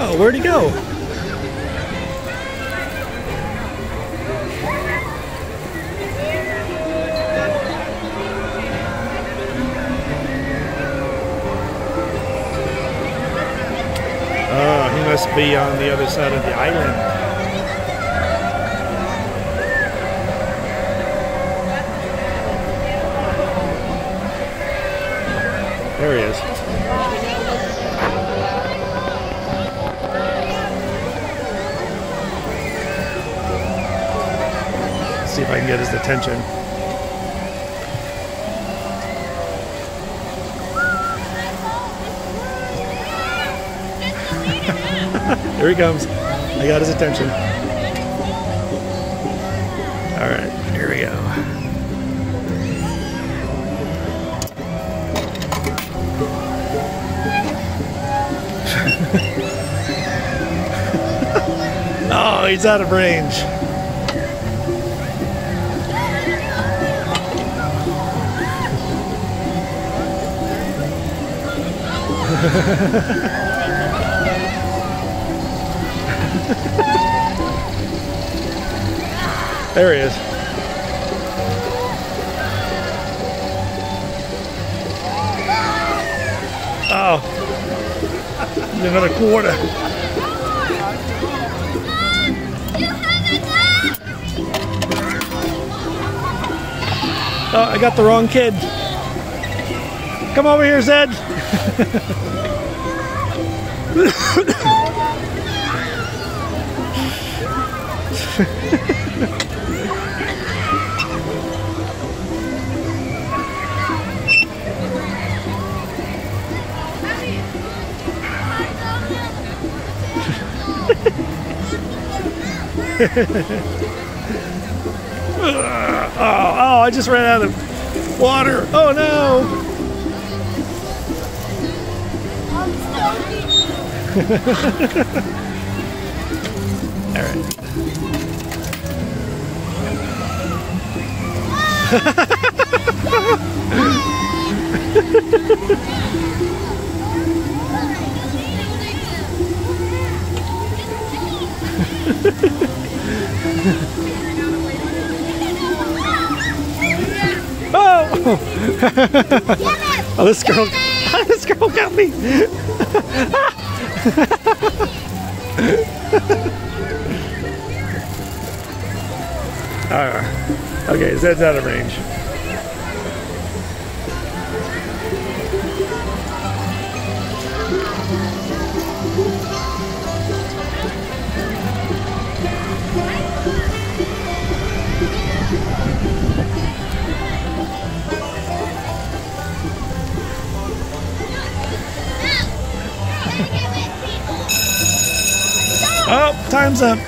Oh, where'd he go? Oh, he must be on the other side of the island. There he is. See if I can get his attention. Here he comes. I got his attention. All right, here we go. Oh, he's out of range. There he is. Oh, another quarter. Oh, I got the wrong kid. Come over here, Zed. Oh, I just ran out of water. Oh no. All right. Oh! Oh, this girl got me. Okay, Zed's out of range. Oh, time's up.